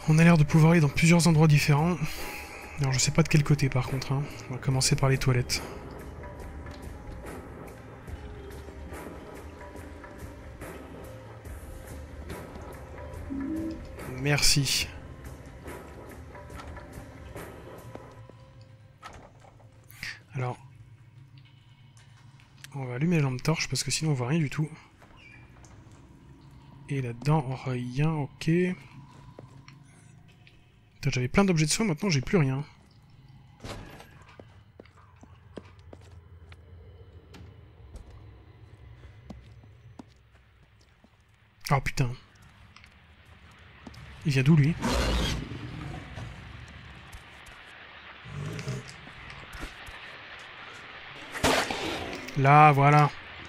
On a l'air de pouvoir aller dans plusieurs endroits différents. Alors je sais pas de quel côté par contre, hein. On va commencer par les toilettes. Merci. Alors, on va allumer la lampe torche parce que sinon on voit rien du tout. Et là-dedans, rien, ok. J'avais plein d'objets de soins, maintenant j'ai plus rien. Oh putain. Il vient d'où lui? Là, voilà.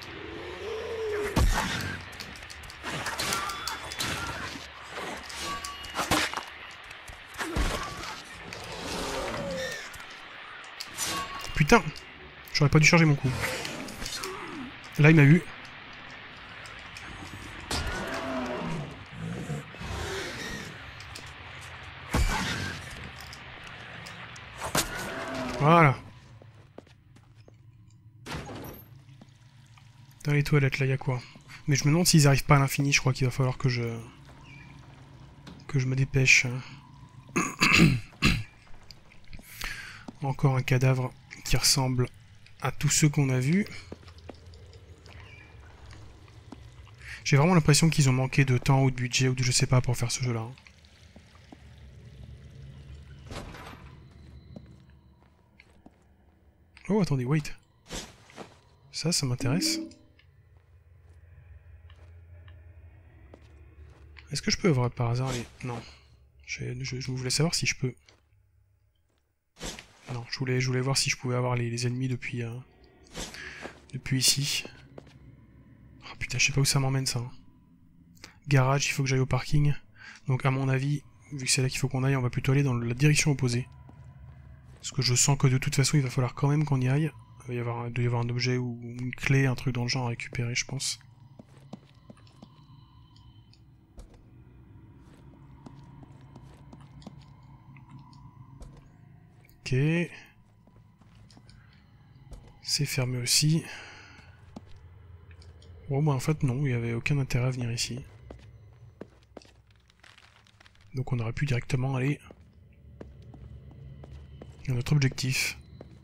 Putain! J'aurais pas dû charger mon coup. Là, il m'a vu. Voilà. Dans les toilettes, là, il y a quoi? Mais je me demande s'ils arrivent pas à l'infini, je crois qu'il va falloir que je me dépêche. Encore un cadavre qui ressemble à tous ceux qu'on a vus. J'ai vraiment l'impression qu'ils ont manqué de temps ou de budget ou de je sais pas pour faire ce jeu-là. Oh, attendez, wait. Ça m'intéresse. Est-ce que je peux avoir par hasard les... Non. Je voulais savoir si je peux... Non, je voulais voir si je pouvais avoir les ennemis depuis ici. Oh putain, je sais pas où ça m'emmène ça. Garage, il faut que j'aille au parking. Donc à mon avis, vu que c'est là qu'il faut qu'on aille, on va plutôt aller dans la direction opposée. Parce que je sens que de toute façon, il va falloir quand même qu'on y aille. Il doit y avoir un objet ou une clé, un truc dans le genre à récupérer, je pense. Ok. C'est fermé aussi. Bon, bah en fait non, il n'y avait aucun intérêt à venir ici. Donc on aurait pu directement aller à notre objectif.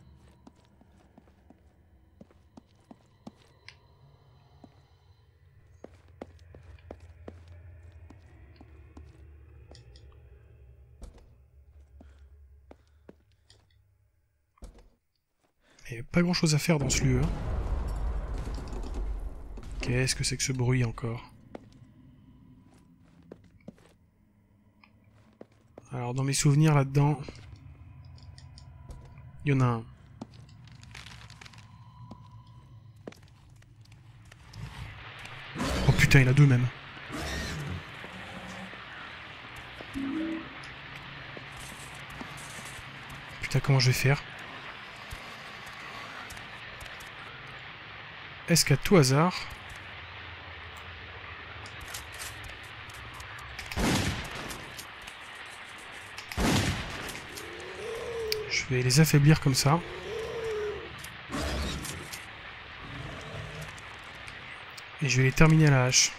Il n'y a pas grand chose à faire dans ce lieu. Hein. Qu'est-ce que c'est que ce bruit encore? Alors dans mes souvenirs là-dedans, il y en a un. Oh putain, il y en a deux même. Putain, comment je vais faire? Est-ce qu'à tout hasard... Je vais les affaiblir comme ça. Et je vais les terminer à la hache.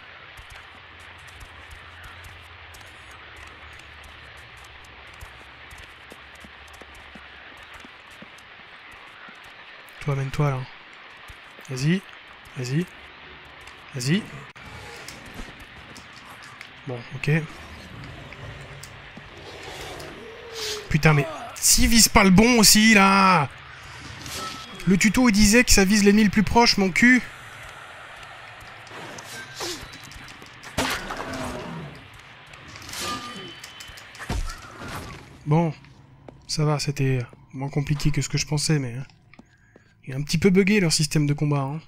Toi, amène-toi là. Vas-y, vas-y, vas-y. Bon, ok. Putain, mais s'il vise pas le bon aussi, là! Le tuto, il disait que ça vise l'ennemi le plus proche, mon cul! Bon, ça va, c'était moins compliqué que ce que je pensais, mais... Il est un petit peu buggé, leur système de combat, hein.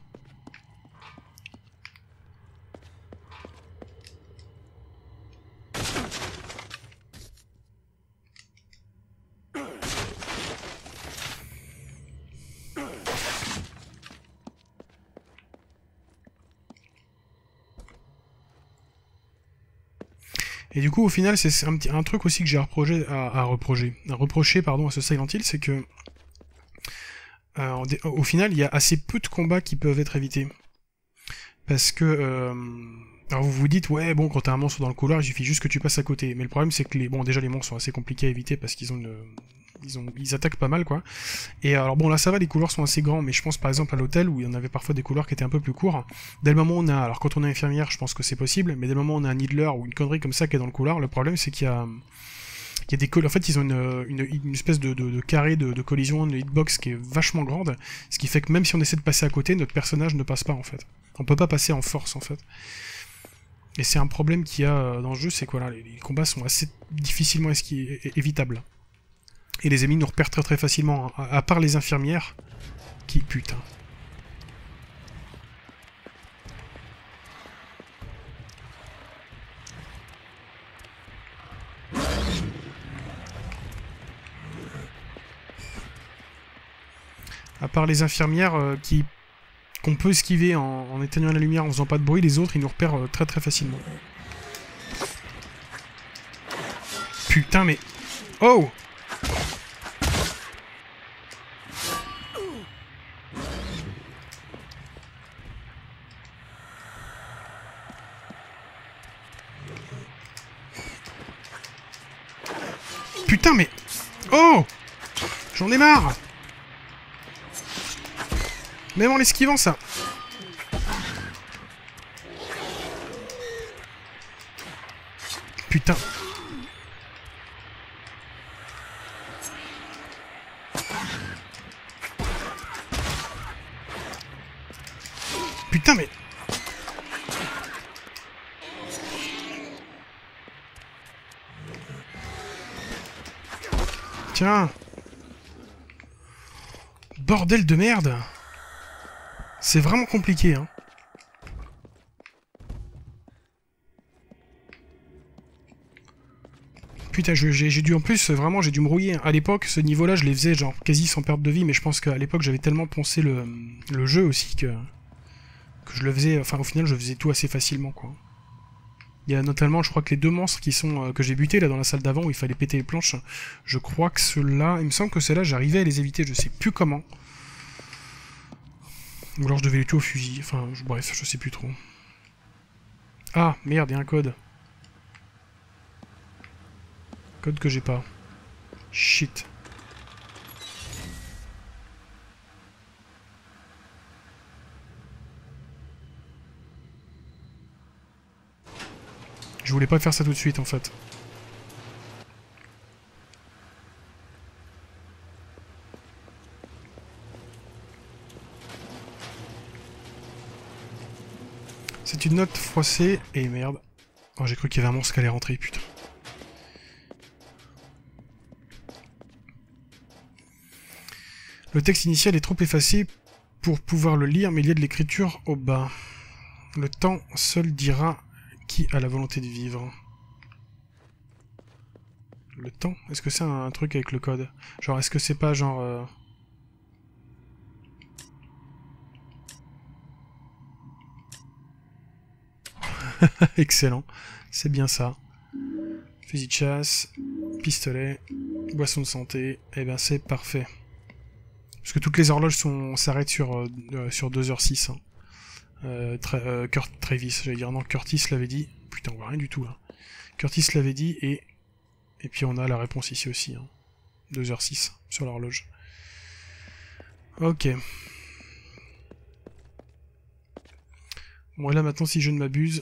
Et du coup, au final, c'est un truc aussi que j'ai reproché à ce Silent Hill, c'est que au final, il y a assez peu de combats qui peuvent être évités. Parce que... alors vous vous dites, ouais, bon, quand t'as un monstre dans le couloir, il suffit juste que tu passes à côté. Mais le problème, c'est que déjà, les monstres sont assez compliqués à éviter parce qu'ils ont ils attaquent pas mal, quoi. Et alors bon, là ça va, les couloirs sont assez grands, mais je pense par exemple à l'hôtel où il y en avait parfois des couloirs qui étaient un peu plus courts. Dès le moment où on a, alors quand on est infirmière, je pense que c'est possible, mais dès le moment où on a un needler ou une connerie comme ça qui est dans le couloir, le problème c'est qu'il y a des en fait ils ont une espèce de carré de collision, une hitbox qui est vachement grande, ce qui fait que même si on essaie de passer à côté, notre personnage ne passe pas en fait. On peut pas passer en force en fait. Et c'est un problème qu'il y a dans le jeu, c'est que voilà, les combats sont assez difficilement évitables. Et les ennemis nous repèrent très très facilement, hein. À part les infirmières, qui... Putain. À part les infirmières qu'on peut esquiver en éteignant la lumière en faisant pas de bruit, les autres ils nous repèrent très très facilement. Putain mais... Oh! Putain mais... Oh! J'en ai marre! Même en l'esquivant ça! Putain! Putain mais... Tiens! Bordel de merde! C'est vraiment compliqué, hein. Putain, j'ai dû en plus, vraiment, j'ai dû me rouiller. À l'époque, ce niveau-là, je les faisais genre quasi sans perte de vie, mais je pense qu'à l'époque, j'avais tellement poncé le jeu aussi que je le faisais, enfin au final, je faisais tout assez facilement, quoi. Il y a notamment, je crois que les deux monstres qui sont que j'ai butés là dans la salle d'avant où il fallait péter les planches, je crois que ceux-là, il me semble que ceux-là, j'arrivais à les éviter, je sais plus comment. Ou alors je devais les tuer au fusil, enfin, bref, je sais plus trop. Ah, merde, il y a un code. Code que j'ai pas. Shit. Je voulais pas faire ça tout de suite en fait. C'est une note froissée et merde. Oh, j'ai cru qu'il y avait un monstre qui allait rentrer, putain. Le texte initial est trop effacé pour pouvoir le lire, mais il y a de l'écriture au bas. Le temps seul dira qui a la volonté de vivre. Le temps? Est-ce que c'est un truc avec le code? Genre, est-ce que c'est pas genre... Excellent. C'est bien ça. Fusil de chasse, pistolet, boisson de santé. Eh ben c'est parfait. Parce que toutes les horloges s'arrêtent sur 2h06. Hein. Kurt Travis, j'allais dire. Non, Curtis l'avait dit. Putain, on voit rien du tout là. Curtis l'avait dit et puis on a la réponse ici aussi. Hein. 2h06 sur l'horloge. Ok. Bon, et là maintenant, si je ne m'abuse...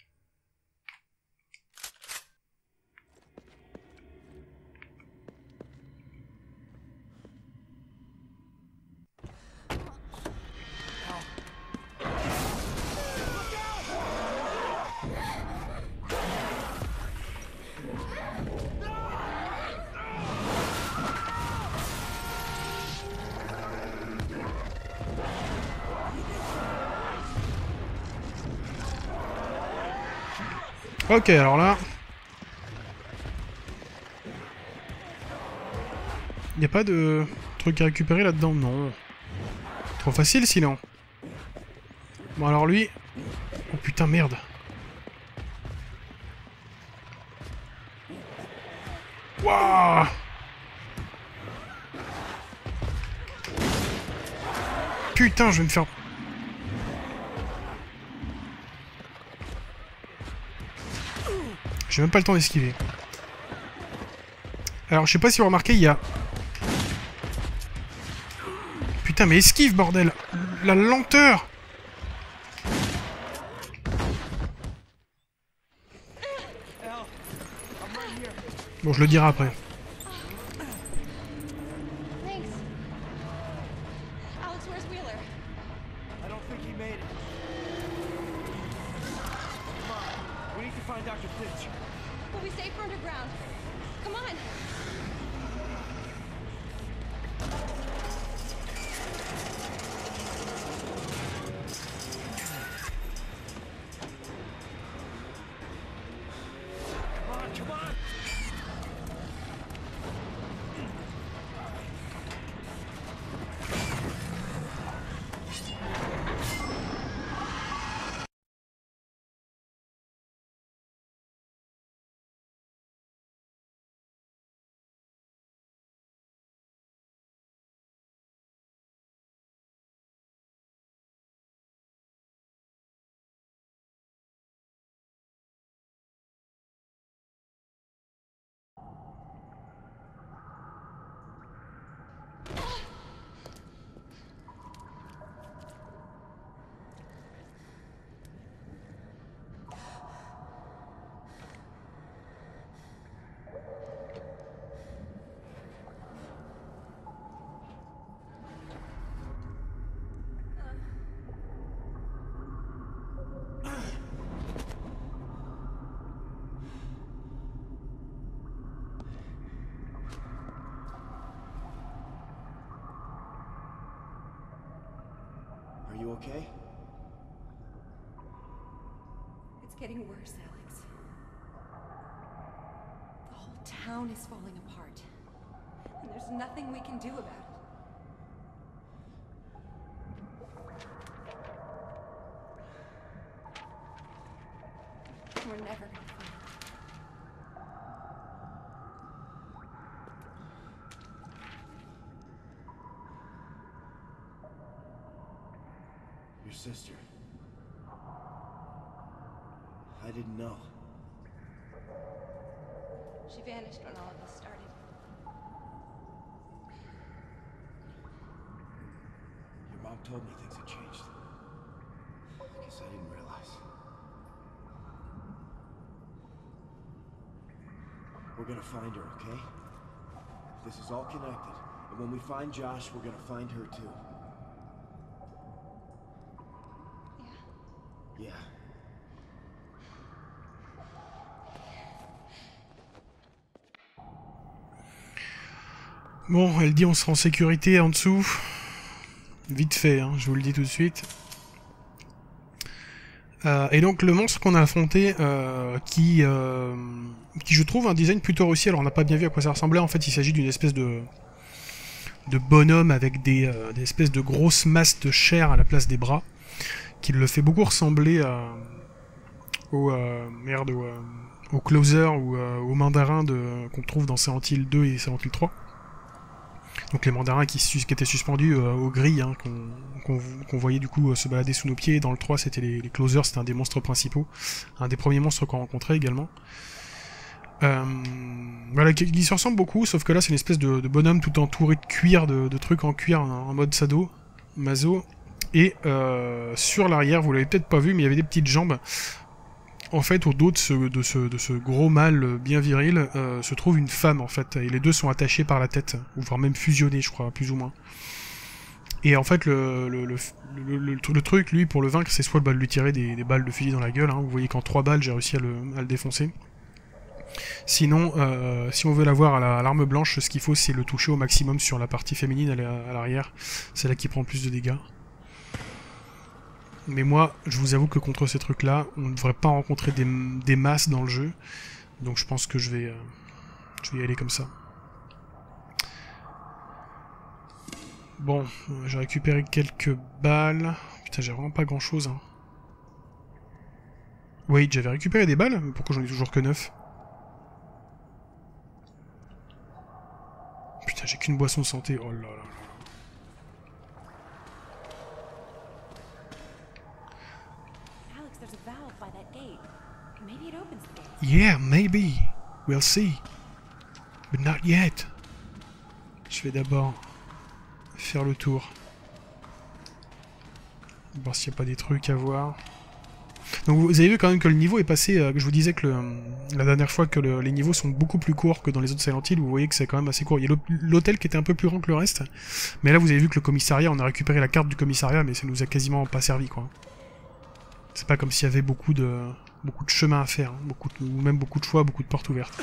Ok, alors là... Y a pas de truc à récupérer là-dedans? Non. Trop facile sinon. Bon alors lui... Oh putain, merde. Waouh! Putain, je vais me faire... J'ai même pas le temps d'esquiver. Alors, je sais pas si vous remarquez, il y a... Putain, mais esquive, bordel! La lenteur! Bon, je le dirai après. Thanks. Alex, where's Wheeler? I don't think he made it. Come on, we need to find Dr. Finch. We'll be safe underground. Come on. Come on, come on! Are you okay? It's getting worse, Alex. The whole town is falling apart. And there's nothing we can do about it. We're never gonna find it. Your sister. I didn't know. She vanished when all of this started. Your mom told me things had changed. I guess I didn't realize. We're gonna find her, okay? This is all connected. And when we find Josh, we're gonna find her too. Yeah. Yeah. Bon, elle dit on sera en sécurité en dessous. Vite fait, hein, je vous le dis tout de suite. Et donc le monstre qu'on a affronté, qui je trouve un design plutôt réussi. Alors on n'a pas bien vu à quoi ça ressemblait. En fait, il s'agit d'une espèce de bonhomme avec des espèces de grosses masses de chair à la place des bras, qui le fait beaucoup ressembler au closer ou au mandarin qu'on trouve dans Silent Hill 2 et Silent Hill 3. Donc les mandarins qui étaient suspendus aux grilles, hein, qu'on voyait du coup se balader sous nos pieds. Dans le 3, c'était les closers, c'était un des monstres principaux, un des premiers monstres qu'on rencontrait également. Voilà, qui se ressemble beaucoup, sauf que là c'est une espèce de bonhomme tout entouré de cuir, de trucs en cuir en mode maso. Et sur l'arrière, vous l'avez peut-être pas vu, mais il y avait des petites jambes. En fait, au dos de ce gros mâle bien viril, se trouve une femme, en fait. Et les deux sont attachés par la tête, ou voire même fusionnés, je crois, plus ou moins. Et en fait, le truc, lui, pour le vaincre, c'est soit de lui tirer des balles de fusil dans la gueule. Hein. Vous voyez qu'en 3 balles, j'ai réussi à le défoncer. Sinon, si on veut l'avoir à l'arme blanche, ce qu'il faut, c'est le toucher au maximum sur la partie féminine à l'arrière. C'est là qui prend le plus de dégâts. Mais moi, je vous avoue que contre ces trucs-là, on ne devrait pas rencontrer des masses dans le jeu. Donc je pense que je vais y aller comme ça. Bon, j'ai récupéré quelques balles. Putain, j'ai vraiment pas grand-chose. Hein. Oui, j'avais récupéré des balles, mais pourquoi j'en ai toujours que 9? j'ai qu'une boisson santé. Oh là là là. Alex, there's a valve by that gate. Maybe it opens the gate. Yeah, maybe. We'll see. But not yet. Je vais d'abord faire le tour. Voir s'il n'y a pas des trucs à voir. Donc vous avez vu quand même que le niveau est passé... je vous disais que la dernière fois que les niveaux sont beaucoup plus courts que dans les autres Silent Hill. Vous voyez que c'est quand même assez court. Il y a l'hôtel qui était un peu plus grand que le reste. Mais là vous avez vu que le commissariat, on a récupéré la carte du commissariat, mais ça nous a quasiment pas servi, quoi. C'est pas comme s'il y avait beaucoup de chemin à faire. Hein, ou même beaucoup de choix, beaucoup de portes ouvertes.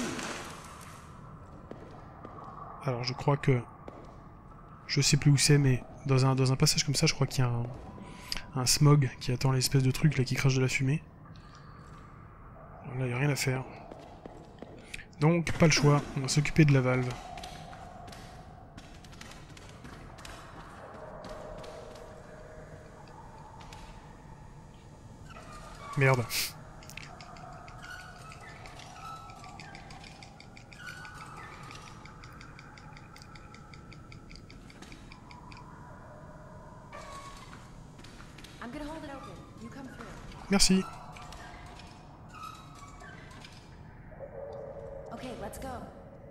Alors je crois que... Je sais plus où c'est, mais dans un passage comme ça, je crois qu'il y a un smog qui attend l'espèce de truc là qui crache de la fumée. Alors là, il n'y a rien à faire. Donc, pas le choix, on va s'occuper de la valve. Merde. I'm gonna hold it open. You come through. Merci. Okay, let's go.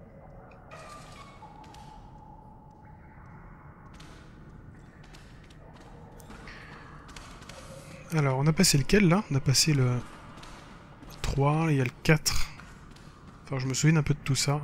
Alors, on a passé lequel, là? On a passé le 3, il y a le 4. Enfin, je me souviens un peu de tout ça.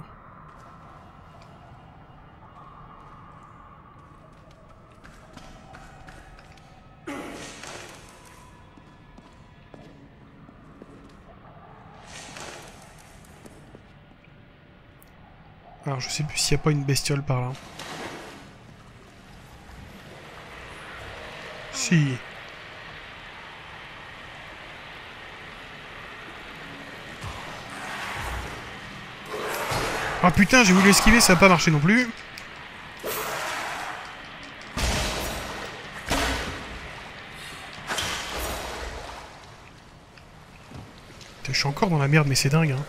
Alors, je sais plus s'il n'y a pas une bestiole par là. Si. Ah putain, j'ai voulu esquiver, ça n'a pas marché non plus. Putain, je suis encore dans la merde, mais c'est dingue, hein.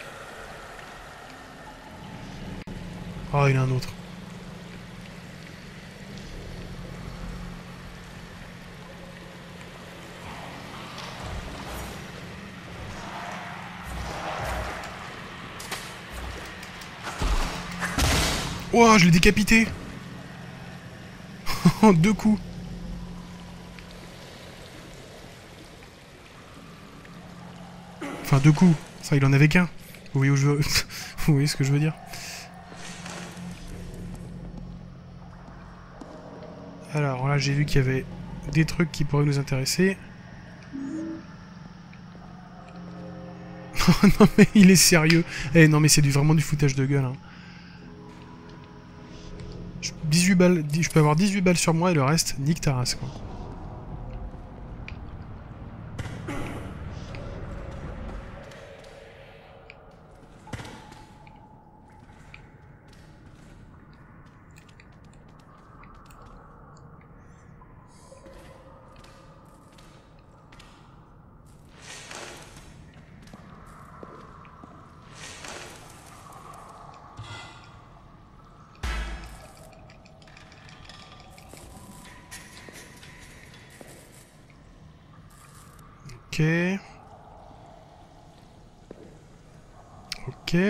Ah, il y en a un autre. Ouah, je l'ai décapité. En 2 coups. Enfin, 2 coups. Ça, il en avait qu'un. Vous voyez où je veux... Vous voyez ce que je veux dire? Alors là, j'ai vu qu'il y avait des trucs qui pourraient nous intéresser. Non mais il est sérieux. Eh non mais c'est vraiment du foutage de gueule. Hein. 18 balles, je peux avoir 18 balles sur moi et le reste, nique ta race quoi. Ok. Ok.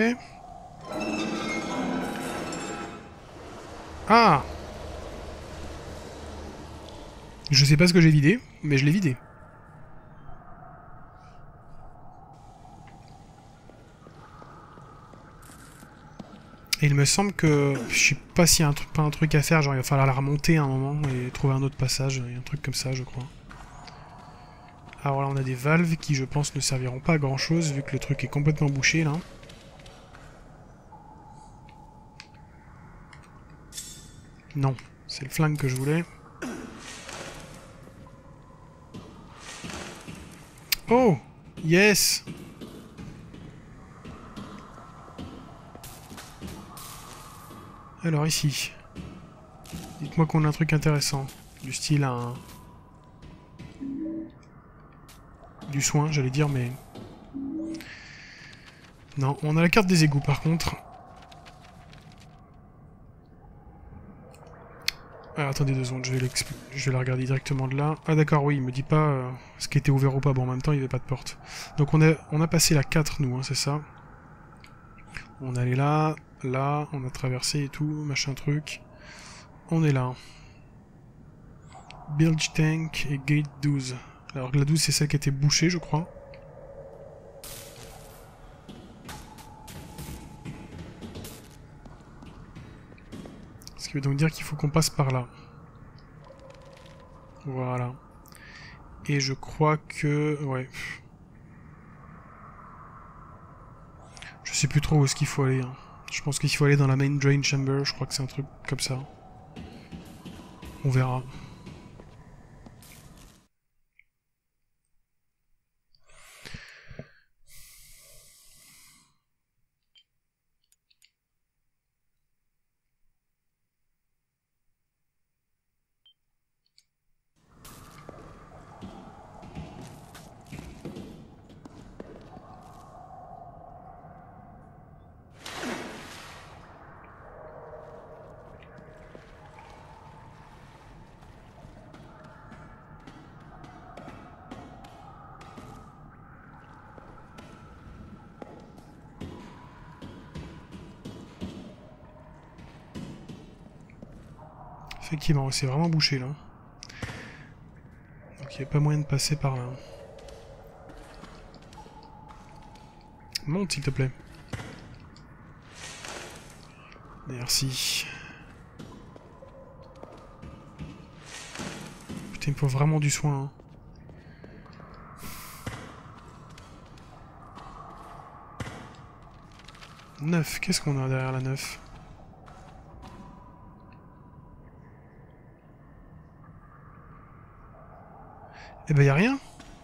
Ah! Je sais pas ce que j'ai vidé, mais je l'ai vidé. Et il me semble que... Je sais pas s'il y a pas un truc à faire, genre il va falloir la remonter à un moment et trouver un autre passage, il y a un truc comme ça je crois. Alors là on a des valves qui je pense ne serviront pas à grand chose vu que le truc est complètement bouché là. Non, c'est le flingue que je voulais. Oh! Yes! Alors ici. Dites-moi qu'on a un truc intéressant. Du style un... Du soin, j'allais dire, mais... Non, on a la carte des égouts par contre. Ah, attendez 2 secondes, je vais la regarder directement de là. Ah d'accord, oui, il me dit pas ce qui était ouvert ou pas. Bon, en même temps, il n'y avait pas de porte. Donc on a passé la 4, nous, hein, c'est ça. On allait là, là, on a traversé et tout, machin truc. On est là. Bilge Tank et Gate 12. Alors la 12, c'est celle qui était bouchée, je crois. Ce qui veut donc dire qu'il faut qu'on passe par là. Voilà. Et je crois que... ouais. Je sais plus trop où est-ce qu'il faut aller. Hein. Je pense qu'il faut aller dans la main drain chamber. Je crois que c'est un truc comme ça. On verra. Effectivement, c'est vraiment bouché là. Donc il n'y a pas moyen de passer par là. Monte s'il te plaît. Merci. Putain, il me faut vraiment du soin. Hein. Neuf, qu'est-ce qu'on a derrière la 9? Eh ben, y a rien.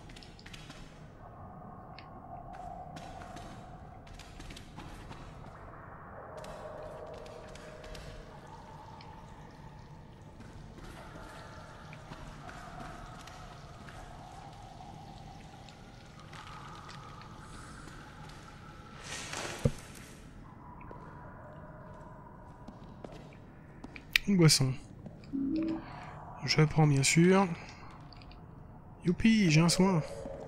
Une boisson. Je prends bien sûr. Youpi, j'ai un soin.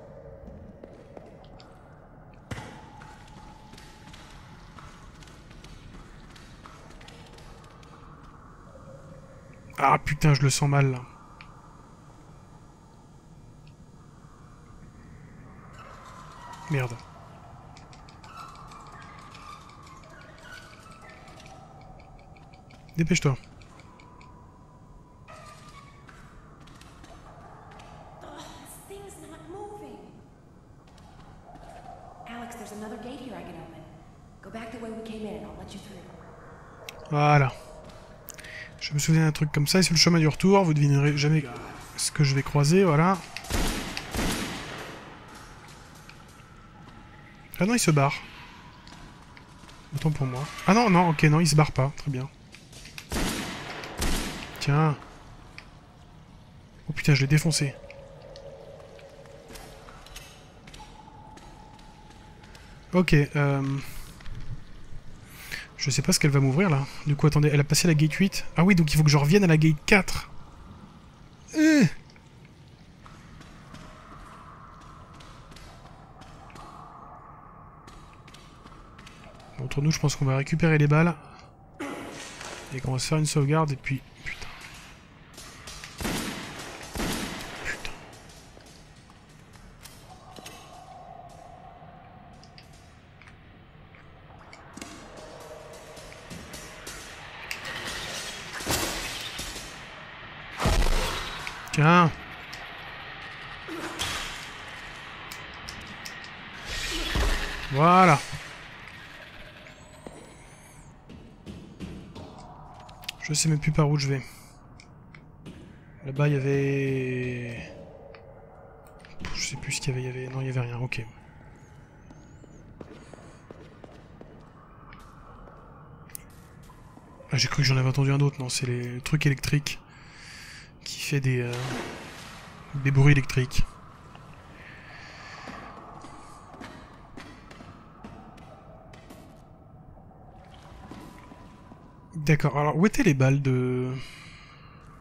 Ah putain, je le sens mal là. Merde. Dépêche-toi. Voilà. Je me souviens d'un truc comme ça, et sur le chemin du retour, vous devinerez jamais ce que je vais croiser, voilà. Ah non, il se barre. Autant pour moi. Ah non, non, ok, non, il se barre pas, très bien. Tiens. Oh putain, je l'ai défoncé. Ok, je sais pas ce qu'elle va m'ouvrir là. Du coup, attendez, elle a passé la gate 8. Ah oui, donc il faut que je revienne à la gate 4. Bon, entre nous, je pense qu'on va récupérer les balles. Et qu'on va se faire une sauvegarde, et puis... Putain. Putain. Tiens. Voilà. Je sais même plus par où je vais. Là-bas, il y avait... Je sais plus ce qu'il y avait. Non, il y avait rien, ok. Ah, j'ai cru que j'en avais entendu un autre. Non, c'est les trucs électriques qui fait des bruits électriques. D'accord, alors où étaient les balles de...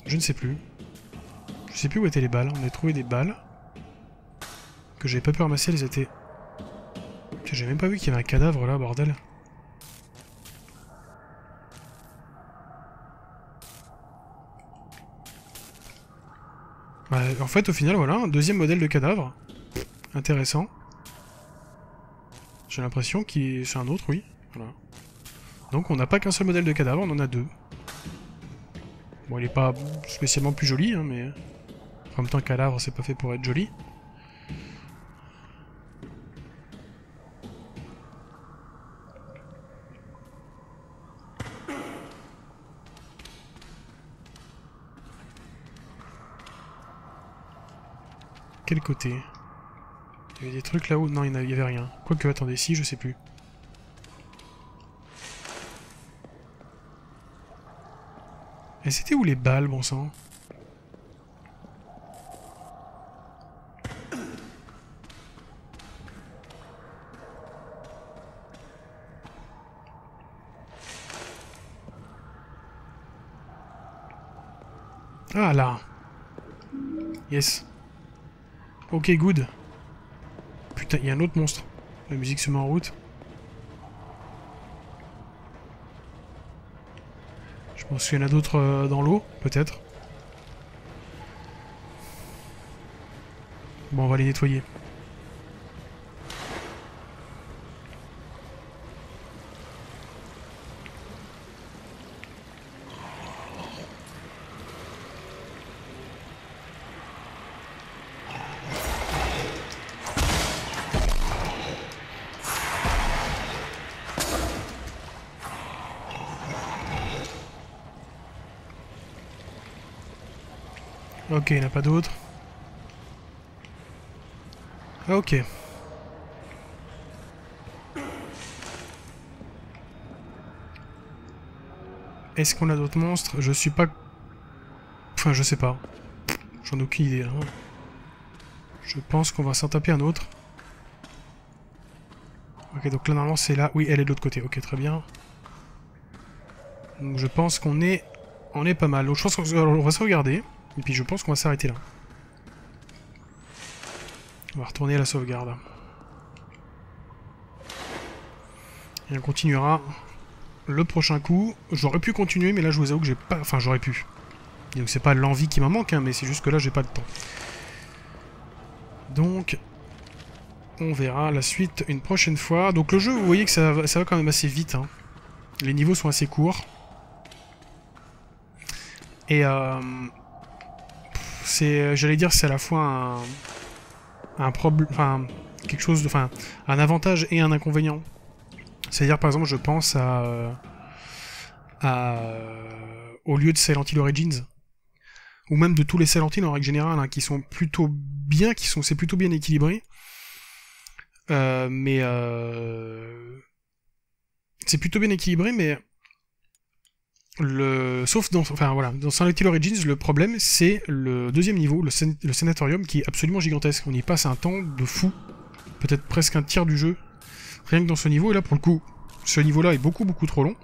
Je ne sais plus. Je sais plus où étaient les balles. On a trouvé des balles. Que j'avais pas pu ramasser, elles étaient... J'ai même pas vu qu'il y avait un cadavre là, bordel. Bah, en fait, au final, voilà, un deuxième modèle de cadavre. Intéressant. J'ai l'impression qu'il... C'est un autre, oui. Voilà. Donc on n'a pas qu'un seul modèle de cadavre, on en a deux. Bon, il est pas spécialement plus joli, hein, mais... En même temps, un cadavre, c'est pas fait pour être joli. Quel côté? Il y avait des trucs là-haut? Non, il y avait rien. Quoique, attendez, si, je sais plus. Et c'était où les balles, bon sang? Ah, là. Yes. Ok, good. Putain, il y a un autre monstre. La musique se met en route. Je pense qu'il y en a d'autres dans l'eau, peut-être. Bon, on va les nettoyer. Ok, il n'y en a pas d'autres. Ok. Est-ce qu'on a d'autres monstres? Je suis pas... Enfin, je sais pas. J'en ai aucune idée. Hein. Je pense qu'on va s'en taper un autre. Ok, donc là, normalement, c'est là. Oui, elle est de l'autre côté. Ok, très bien. Donc je pense qu'on est... On est pas mal. Donc je pense qu'on va se regarder. Et puis je pense qu'on va s'arrêter là. On va retourner à la sauvegarde. Et on continuera le prochain coup. J'aurais pu continuer, mais là je vous avoue que j'ai pas... Enfin, j'aurais pu. Donc c'est pas l'envie qui m'en manque, hein, mais c'est juste que là j'ai pas de temps. Donc... On verra la suite une prochaine fois. Donc le jeu, vous voyez que ça va quand même assez vite. Hein. Les niveaux sont assez courts. Et j'allais dire, c'est à la fois un problème, enfin quelque chose de, enfin un avantage et un inconvénient. C'est-à-dire par exemple, je pense au lieu de Silent Hill Origins, ou même de tous les Silent Hill en règle générale, hein, qui sont plutôt bien, c'est plutôt bien équilibré. C'est plutôt bien équilibré, mais sauf dans, enfin voilà, dans Silent Hill Origins, le problème c'est le deuxième niveau, le sanatorium, qui est absolument gigantesque. On y passe un temps de fou, peut-être presque un tiers du jeu, rien que dans ce niveau. Et là, pour le coup, ce niveau-là est beaucoup trop long.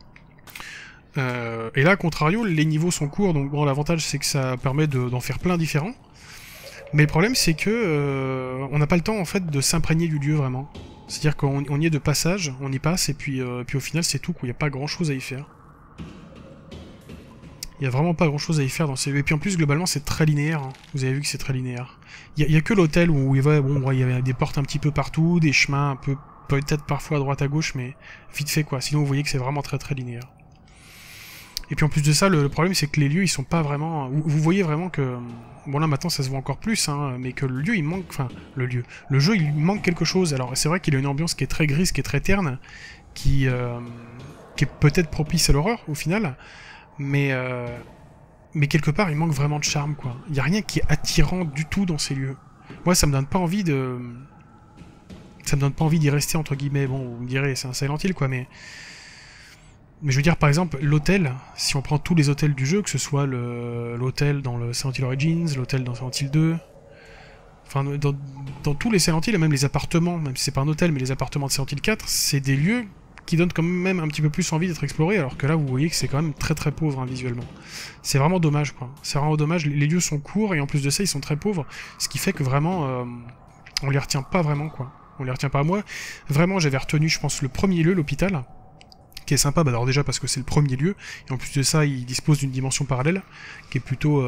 Et là, à contrario, les niveaux sont courts, donc bon, l'avantage c'est que ça permet d'en faire plein différents. Mais le problème c'est que on n'a pas le temps en fait de s'imprégner du lieu vraiment. C'est-à-dire qu'on y est de passage, on y passe et puis au final c'est tout, quoi. Il n'y a pas grand-chose à y faire. Il n'y a vraiment pas grand-chose à y faire dans ces lieux. Et puis en plus globalement c'est très linéaire. Hein. Vous avez vu que c'est très linéaire. Il y a que l'hôtel où il y avait des portes un petit peu partout, des chemins un peu peut-être parfois à droite à gauche, mais vite fait quoi. Sinon vous voyez que c'est vraiment très linéaire. Et puis en plus de ça, le problème c'est que les lieux ils sont pas vraiment... Vous voyez vraiment que... Bon là maintenant ça se voit encore plus, hein, mais que le lieu il manque... Enfin, le jeu il manque quelque chose. Alors c'est vrai qu'il a une ambiance qui est très grise, qui est très terne, qui est peut-être propice à l'horreur au final, mais quelque part il manque vraiment de charme quoi. Il y a rien qui est attirant du tout dans ces lieux. Moi ça me donne pas envie de... Ça me donne pas envie d'y rester entre guillemets. Bon vous me direz c'est un Silent Hill quoi, mais je veux dire, par exemple, l'hôtel, si on prend tous les hôtels du jeu, que ce soit l'hôtel dans le Silent Hill Origins, l'hôtel dans Silent Hill 2, enfin, dans tous les Silent Hill, et même les appartements, même si c'est pas un hôtel, mais les appartements de Silent Hill 4, c'est des lieux qui donne quand même un petit peu plus envie d'être exploré, alors que là, vous voyez que c'est quand même très très pauvre, hein, visuellement. C'est vraiment dommage, quoi. C'est vraiment dommage, les lieux sont courts, et en plus de ça, ils sont très pauvres, ce qui fait que vraiment, on les retient pas vraiment, quoi. On les retient pas. Moi, vraiment, j'avais retenu, je pense, le premier lieu, l'hôpital, qui est sympa, bah alors déjà parce que c'est le premier lieu, et en plus de ça, il dispose d'une dimension parallèle, qui est plutôt...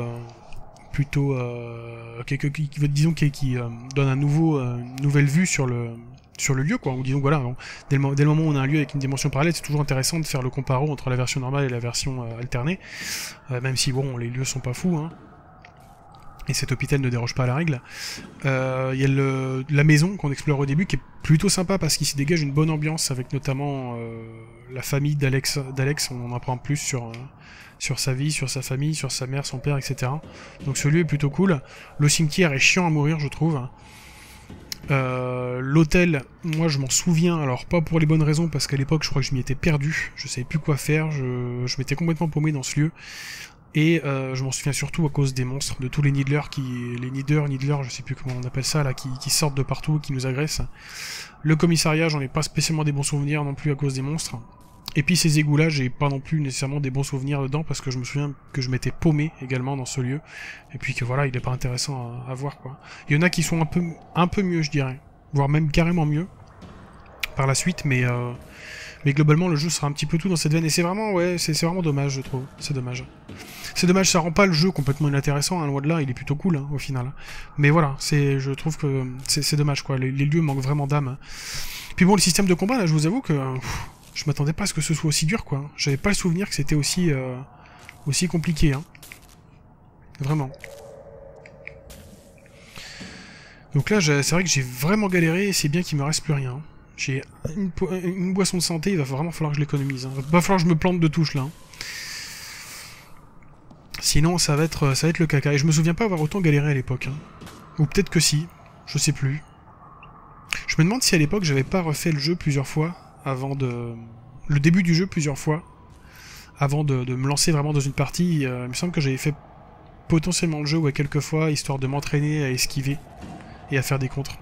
disons qui donne une nouvelle vue sur le lieu, quoi. Ou disons, voilà, dès le moment où on a un lieu avec une dimension parallèle, c'est toujours intéressant de faire le comparo entre la version normale et la version alternée, même si, bon, les lieux sont pas fous, hein. Et cet hôpital ne déroge pas à la règle. Il y a la maison qu'on explore au début, qui est plutôt sympa parce qu'il s'y dégage une bonne ambiance, avec notamment la famille d'Alex. On en apprend plus sur sa vie, sur sa famille, sur sa mère, son père, etc. Donc ce lieu est plutôt cool. Le cimetière est chiant à mourir, je trouve. L'hôtel, moi je m'en souviens, alors pas pour les bonnes raisons, parce qu'à l'époque je crois que je m'y étais perdu, je savais plus quoi faire, je m'étais complètement paumé dans ce lieu. Et je m'en souviens surtout à cause des monstres, de tous les Needlers, je sais plus comment on appelle ça, là, qui sortent de partout, qui nous agressent. Le commissariat, j'en ai pas spécialement des bons souvenirs non plus à cause des monstres. Et puis ces égouts-là, j'ai pas non plus nécessairement des bons souvenirs dedans, parce que je me souviens que je m'étais paumé également dans ce lieu, et puis que voilà, il est pas intéressant à voir, quoi. Il y en a qui sont un peu mieux, je dirais, voire même carrément mieux, par la suite, mais globalement le jeu sera un petit peu tout dans cette veine, et c'est vraiment, ouais, c'est vraiment dommage, je trouve, c'est dommage. C'est dommage, ça rend pas le jeu complètement inintéressant, hein, loin de là, il est plutôt cool, hein, au final. Mais voilà, je trouve que c'est dommage, quoi, les lieux manquent vraiment d'âme. Puis bon, le système de combat, là, je vous avoue que je m'attendais pas à ce que ce soit aussi dur, quoi. J'avais pas le souvenir que c'était aussi compliqué, hein. Vraiment. Donc là, c'est vrai que j'ai vraiment galéré, et c'est bien qu'il me reste plus rien. J'ai une boisson de santé, il va vraiment falloir que je l'économise. Hein. Il va falloir que je me plante de touche, là. Hein. Sinon, ça va être le caca. Et je me souviens pas avoir autant galéré à l'époque. Hein. Ou peut-être que si. Je sais plus. Je me demande si à l'époque, j'avais pas refait le jeu plusieurs fois avant de... Le début du jeu plusieurs fois avant de me lancer vraiment dans une partie. Il me semble que j'avais fait potentiellement le jeu, ouais, quelques fois, histoire de m'entraîner à esquiver et à faire des contres.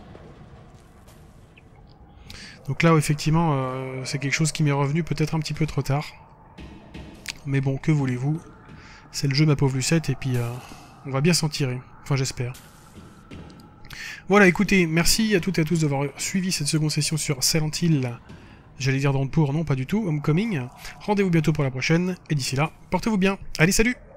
Donc là, effectivement, c'est quelque chose qui m'est revenu peut-être un petit peu trop tard. Mais bon, que voulez-vous? C'est le jeu, ma pauvre Lucette, et puis on va bien s'en tirer. Enfin, j'espère. Voilà, écoutez, merci à toutes et à tous d'avoir suivi cette seconde session sur Silent Hill. J'allais dire dans le pour, non, pas du tout, Homecoming. Rendez-vous bientôt pour la prochaine, et d'ici là, portez-vous bien. Allez, salut!